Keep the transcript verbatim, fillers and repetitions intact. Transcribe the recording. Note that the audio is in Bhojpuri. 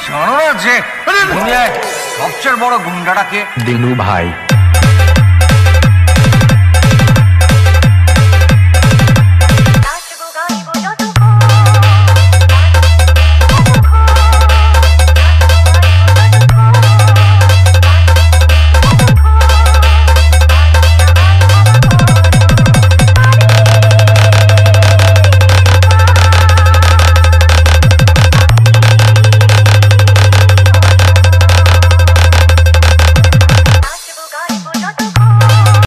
জানো না যে দুনিয়ায় সবচেয়ে বড় গুন্ডাটা কে? দিনু ভাই।